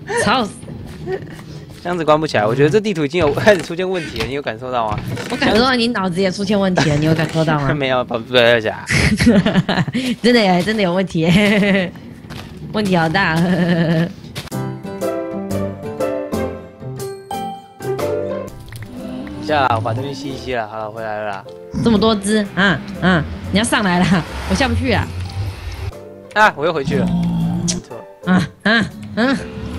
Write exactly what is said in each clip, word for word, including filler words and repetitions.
吵死！ 箱子关不起来，我觉得这地图已经有开始出现问题了，你有感受到吗？ 我感受到你脑子也出现问题了，你有感受到吗？ 没有，不不要讲。 真的耶，真的有问题耶，问题好大。 等一下啦，我把东西吸一吸了，好了，回来了啦。 这么多只，啊啊！你要上来了，我下不去啊！ 啊，我又回去了，没错。 啊啊嗯！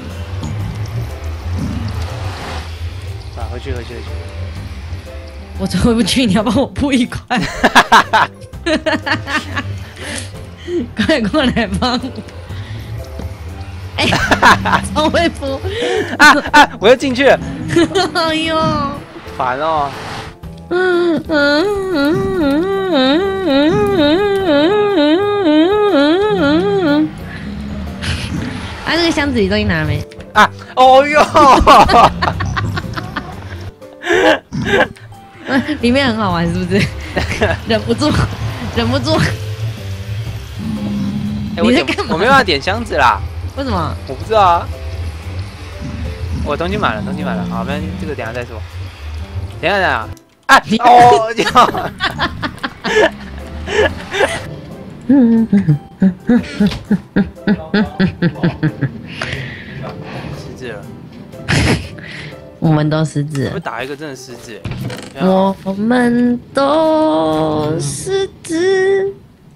啊，回去回去回去。 我真回不去，你要帮我铺一块。快过来帮我！哎，超会铺！ 啊啊！我又进去了。 哎呦！ 烦哦！ 嗯嗯嗯嗯嗯嗯嗯！啊，这个箱子里东西拿没？ 啊！哦哟！ 里面很好玩，是不是？忍不住，忍不住。 欸、我点我没办法点箱子啦。 为什么？ 我不知道啊。我东西买了，东西买了。好，那这个等一下再说。等一下，等一下。啊！哦，就。失智了。 我们都失智。 我打一个真的失智。 我们都失智，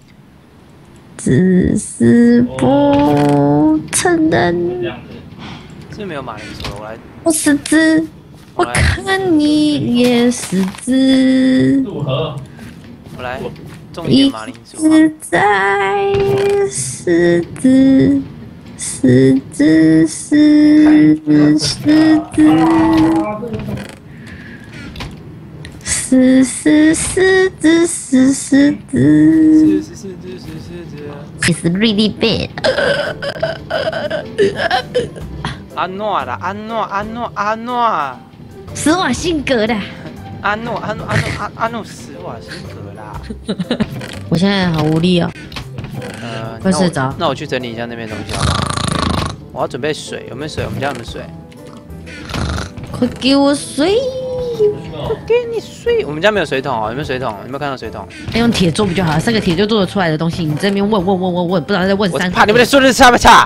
只是不承认。 是没有马铃薯了，我来。 我失智。我看你也失智， 我来种一点马铃薯。 一直在失智，失智，失智，失智，失失失智，失失智， 是是是是是是。 It's really bad。 安诺啦，安诺，安诺，安诺。 施瓦辛格的， 阿诺阿诺阿诺阿阿诺施瓦辛格啦！ 我现在好无力哦， 呃， 快睡着。 那我去整理一下那边东西好不好？我要准备水，有没有水？我们家有没有水？ 快给我水！ 我给你水。我们家没有水桶哦，有没有水桶？有没有看到水桶？ 用铁做不就好了？三个铁就做得出来的东西，你这边问问问问问，不知道在问三。 我怕你们的说的差不差？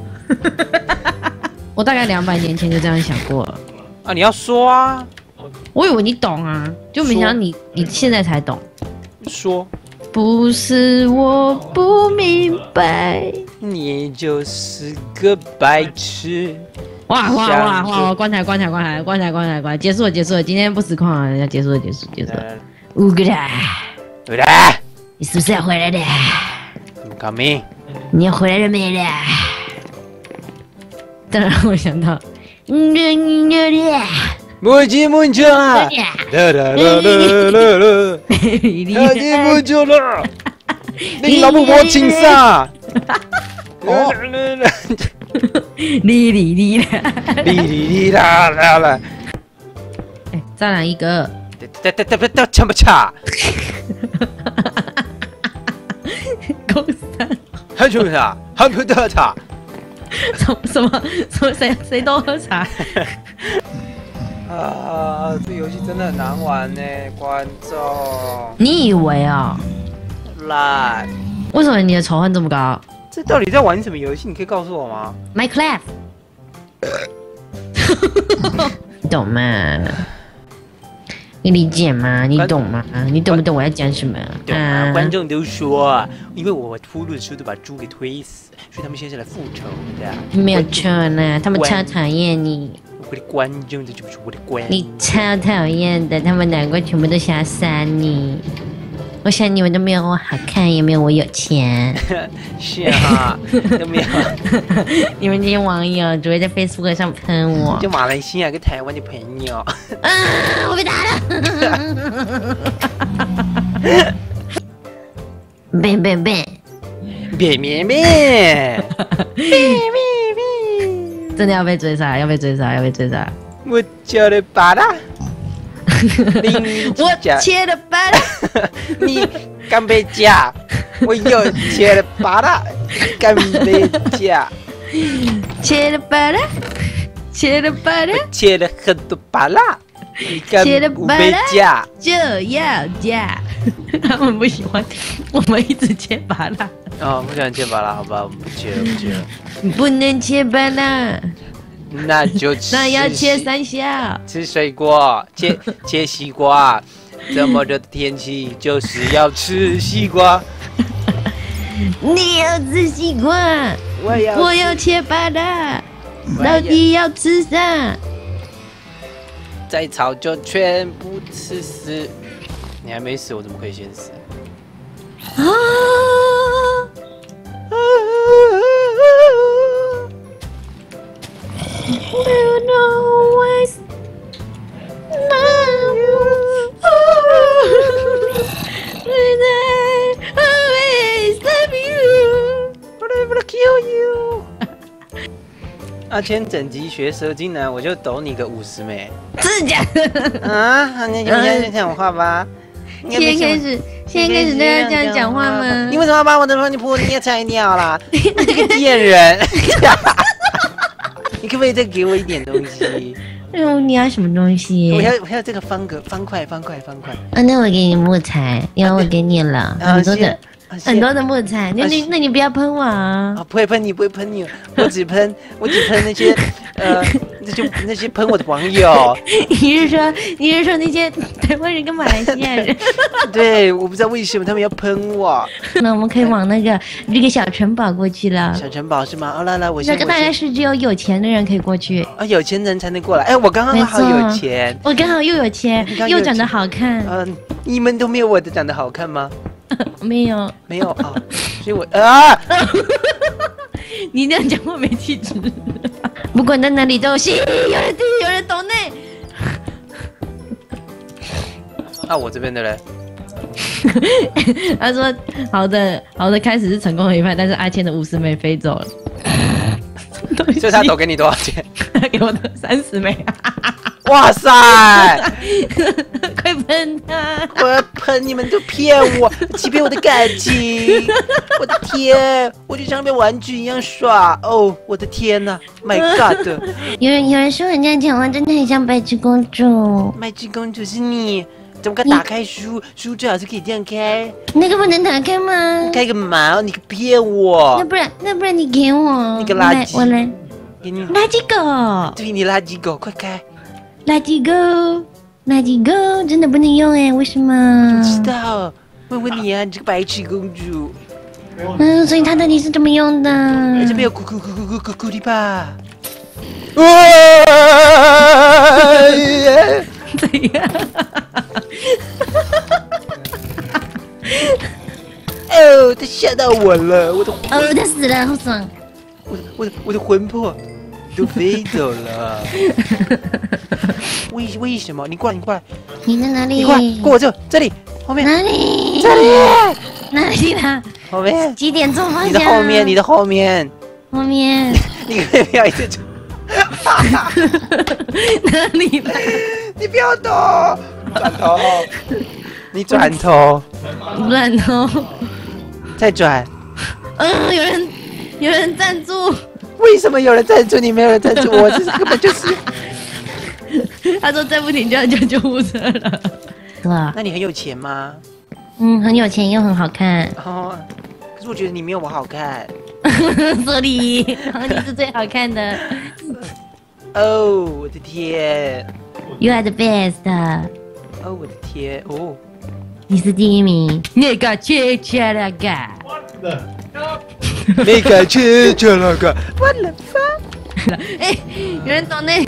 我大概两百年前就这样想过了。 啊，你要说啊！ 我以为你懂啊，就没想到你你现在才懂。 说， 不是我不明白， 你就是个白痴。 哇哇哇哇！棺材棺材棺材棺材棺材棺材，结束了结束了，今天不实况了，要结束了结束结束了。乌格达， 对的， 你是不是要回来的 ？I'm coming。 你要回来了没的？当然我想到。 我进不去了，啦啦啦啦啦啦，我进不去了，你老母请上，哦， 哩哩哩啦， 哩哩哩啦啦啦， 哎，再来一个， 哒哒哒哒哒，抢不抢？ 公三， 还是不是啊？还不得他？ 什么什么什么谁谁都喝茶啊！这游戏真的很难玩呢，观众。 你以为啊？ 烂！ 为什么你的仇恨这么高？ 这到底在玩什么游戏？你可以告诉我吗 ？Minecraft， 你懂吗？你理解吗？你懂吗？你懂不懂我要讲什么？ 懂啊！观众都说，因为我秃噜的时候都把猪给推死，所以他们现在来复仇的。 没有错呢，他们超讨厌你。 我的观众，这就是我的观众。 你超讨厌的，他们难怪全部都想要杀你。我想你们都没有我好看，也没有我有钱。 是啊，都没有。 你们这些网友只会在 Facebook 上喷我。 就马来西亚跟台湾的朋友。 啊！我被打了。变变变！ 变变变！变变变！ 真的要被追杀，要被追杀，要被追杀！ 我叫的巴拉。 我切的巴拉， 你敢被夹？我又切了巴拉，敢被夹？ 切的巴拉。 切了巴拉， 切了很多巴拉，你看切了五巴拉倍价。 就要嫁。他们不喜欢我们一直切巴拉。 哦，不喜欢切巴拉，好吧，我们不切了，不切了。 不能切巴拉， 那就吃。 那要切三下。 吃水果，切切西瓜。这么热的天气，就是要吃西瓜。 你要吃西瓜， 我要我要切巴拉，到底要吃啥？ 再吵就全部吃死。你还没死，我怎么可以先死？ 啊！ 阿谦整集学蛇精男，我就抖你个五十枚。 真的假的？ 啊，那就先这样讲话吧。 现在开始，现在开始都要这样讲话吗？ 你为什么要把我的你泼你也菜鸟啦？你这个贱人！你可不可以再给我一点东西？ 哦，你要什么东西？ 我要我要这个方格方块方块方块。 啊，那我给你木材，因为我给你了很多的很多的木材。那你那你不要喷我啊！ 啊，不会喷你，不会喷你，我只喷我只喷那些呃那些那些喷我的网友。 你是说你是说那些台湾人跟马来西亚人？ 对，我不知道为什么他们要喷我。 那我们可以往那个那个小城堡过去了。 小城堡是吗？哦，来来，我先。 那个大概是只有有钱的人可以过去。 啊，有钱人才能过来。哎，我刚刚好有钱， 我刚好又有钱，又长得好看。 嗯，你们都没有我的长得好看吗？ 没有， 没有啊，所以我啊， 你那样讲话没气质。不管在哪里都行，有人听，有人懂呢。 啊，我这边的人。 他说：“好的，好的，开始是成功的一半，但是阿谦的五十枚飞走了。 所以他抖给你多少钱？ 他给我的三十枚。 哇塞！ 快喷他！ 我要喷你们，都骗我，欺骗我的感情！我的天，我就像被玩具一样耍。哦，我的天哪 ！My God！ 有人有人说人家讲话真的很像白痴公主。 白痴公主是你。”怎么敢打开书？书最好是可以这样开。 那个不能打开吗？ 开个嘛！你可骗我！ 那不然，那不然你给我。 你个垃圾！ 我来， 给你。 垃圾狗！ 对，你垃圾狗，快开！ 垃圾狗，垃圾狗真的不能用哎？为什么？ 不知道，问问你啊，你这个白痴公主。 嗯，所以它到底是怎么用的？ 这边有咕咕咕咕咕咕咕的吧？ 怎样？ 哦，他吓到我了，我的哦，他死了，好爽！ 我的我的我的魂魄都飞走了。为为什么？你过来，你过来， 你在哪里？ 你过来，过我这这里后面。 哪里？ 这里哪里啦？ 后面。 几点钟方向？ 你的后面，你的后面。 后面。 你可以不要一直走。 哪里啦？ 你不要动，转头，你转头， 转头， 再转。 嗯，有人，有人赞助。 为什么有人赞助你，没有人赞助我？这是根本就是。 他说再不停就要叫救护车了。是吧？ 那你很有钱吗？ 嗯，很有钱又很好看。 哦，可是我觉得你没有我好看。 所以，你是最好看的。 哦，我的天 ！You are the best。 哦，我的天，哦， 你是第一名。那个切切那个。 那个切切那个。我的妈！哎，有人懂那？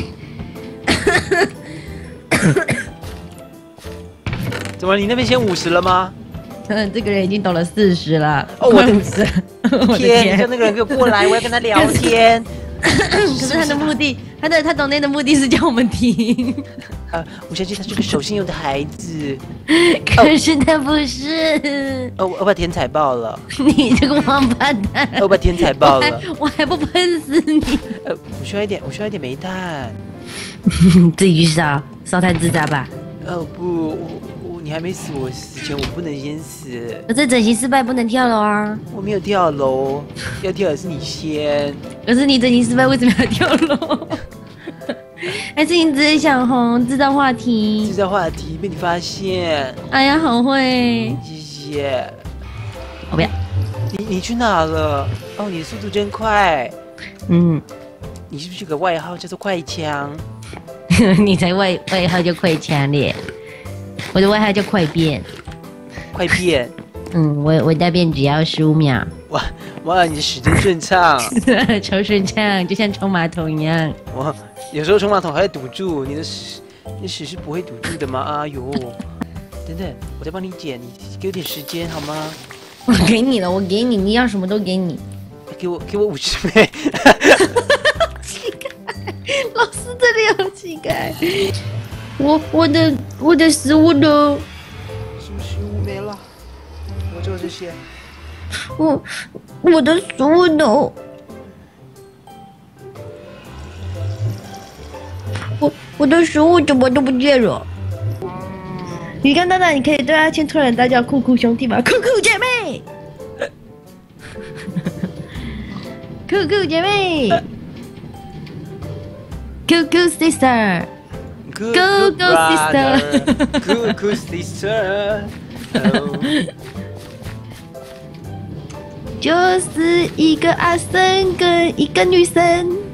怎么？你那边先五十了吗？ 嗯，这个人已经抖了四十了。 哦，我的五十。 天！你叫那个人给我过来，我要跟他聊天。 可是他的目的，他的他懂内的目的是叫我们停。 啊，我相信他是个守信用的孩子。 可是他不是。 哦，我把天踩爆了。 你这个王八蛋！ 我把天踩爆了。 我还不喷死你！ 呃，我需要一点，我需要一点煤炭。 自己去烧，烧炭自杀吧。 哦不，我我你还没死，我死前我不能先死。 可是整形失败不能跳楼啊！ 我没有跳楼，要跳的是你先。 可是你整形失败为什么要跳楼？ 还是你只是想红，制造话题？ 制造话题被你发现。 哎呀，好会！ 谢谢。 我不要。 你你去哪了？哦，你的速度真快。 嗯。 你是不是有个外号叫做快枪？ 你才外外号叫快枪咧，我的外号叫快变。 快变。 嗯，我我大便只要十五秒。 哇哇，你的屎真顺畅， 超顺畅，就像冲马桶一样。 哇，有时候冲马桶还会堵住，你的屎，你屎是不会堵住的吗？哎呦，等等，我再帮你剪，你给我点时间好吗？ 我给你了，我给你，你要什么都给你。 给我给我五十倍。 乞丐，老师这里有乞丐。我我的我的食物都。 什么食物没了？我只有这些。 我我的食物都。我我的食物怎么都不见了？鱼竿大大，你可以对阿谦突然大叫酷酷兄弟吗？酷酷姐妹，酷酷姐妹 ，Cool Cool Sister，Go Go Sister，Cool Cool Sister， 就是一个阿生跟一个女生。